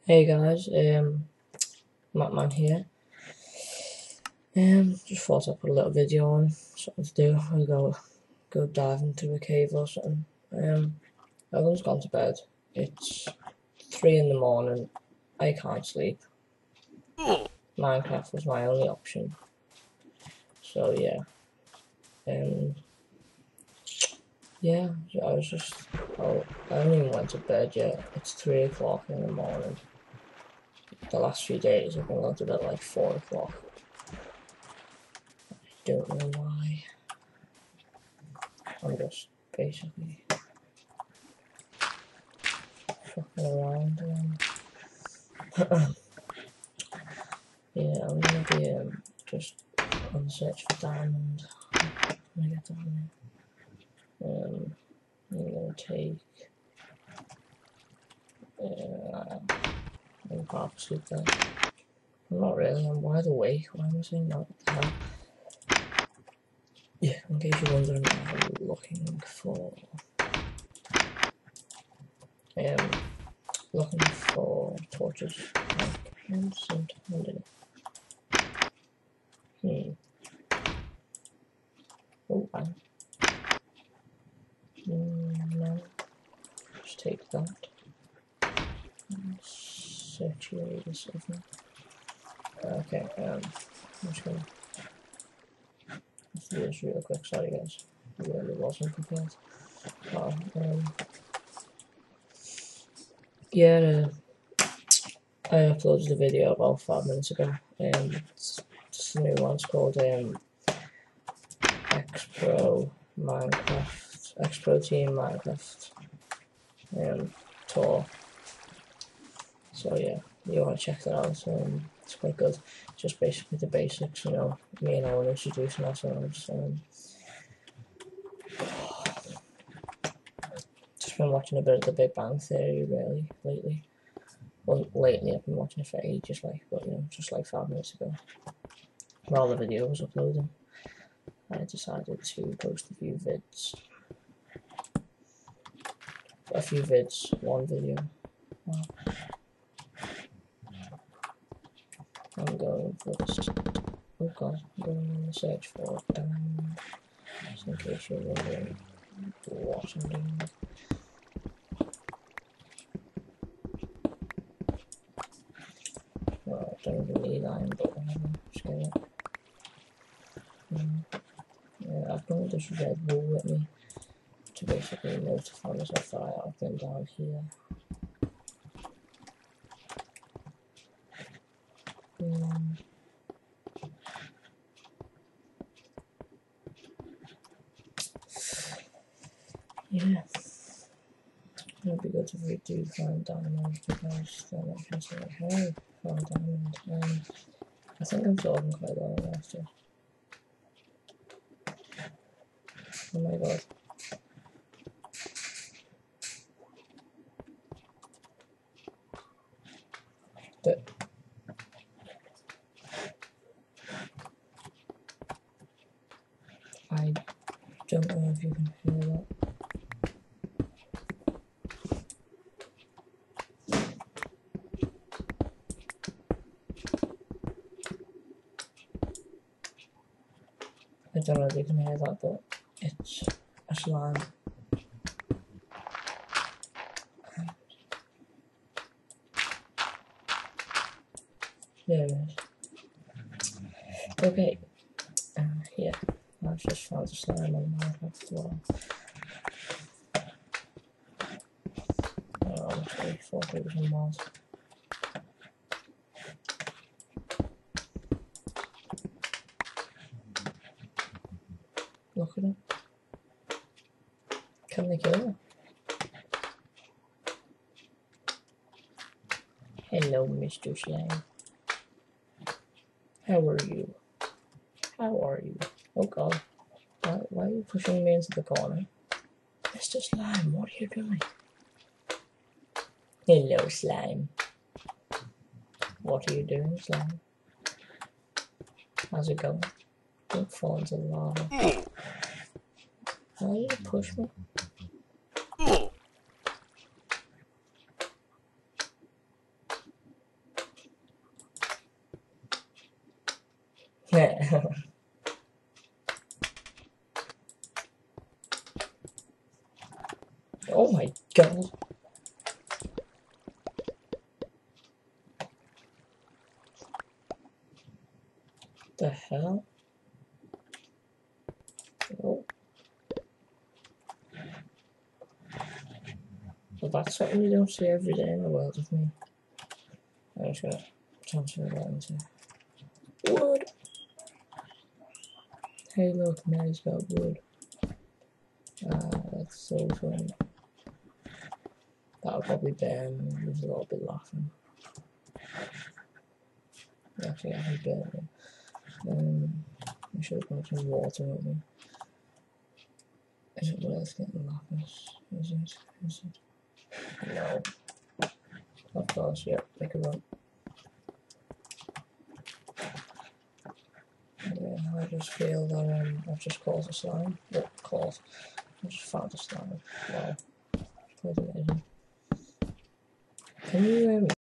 Hey guys, Mattman here. Just thought I'd put a little video on, something to do. I'll go dive into a cave or something. Everyone's gone to bed. It's 3 in the morning. I can't sleep. Minecraft was my only option. So yeah. Yeah, I haven't even went to bed yet. It's 3 o'clock in the morning. The last few days I've been going to bed at like 4 o'clock. Don't know why. I'm just basically fucking around. Yeah, I'm gonna be just on the search for diamond. I'm gonna get down there. I'm gonna take I'm half asleep there. I'm not really, I'm wide awake. Why am I saying that? What the hell? Yeah, in case you're wondering, I'm looking for torches. Like, sometime. Oh, bang. No. Just take that. Saturate this, I think. Okay, I'm just gonna do this real quick. Sorry, guys. I really wasn't prepared. Yeah, I uploaded the video about 5 minutes ago. It's just a new one. It's called Xpro Minecraft, Xpro Team Minecraft tour. So yeah, you want to check that out. It's quite good. Just basically the basics, you know. Me and Owen introducing ourselves. Just been watching a bit of The Big Bang Theory really lately. Well, lately I've been watching it for ages, but you know, just like 5 minutes ago. While the video was uploading, I decided to post a few vids. One video. Wow. I'm going for this. Oh god, I'm going on the search for diamond. Just in case you're wondering what I'm doing. Well, I don't even need iron, but whatever. Just get it. Yeah, I've got this red wool with me to basically notify myself that I've been down here. Yeah, it'd be good if we do find diamonds because then I can say, hey, found diamond. I think I'm talking quite well after. Oh my god. But I don't know if you can hear that. I don't know if you can hear that, but it's a slime. There it is. Okay. Yeah, I've just found a slime on Minecraft as well. I actually thought it was a mod. Look at it. Can they kill her? Hello, Mr. Slime. How are you? How are you? Oh god. Why are you pushing me into the corner? Mr. Slime, what are you doing? Hello, Slime. What are you doing, Slime? How's it going? Don't fall into the lava. Why did you push me? Oh my god. The hell? Oh. Well, that's something you don't see every day in the world of me. I'm just gonna transfer that into wood. Hey look, Mary's got wood. That's so funny. That'll probably burn me. There's a little bit laughing. Actually, I can burn it. I should have got some water with me. Is it worth getting lapis? Is it? Is it? No. Of course, yeah, make a run. Yeah, I just feel that I've just caught a slime. What caught? I just found a slime. Wow. Quite amazing. Can you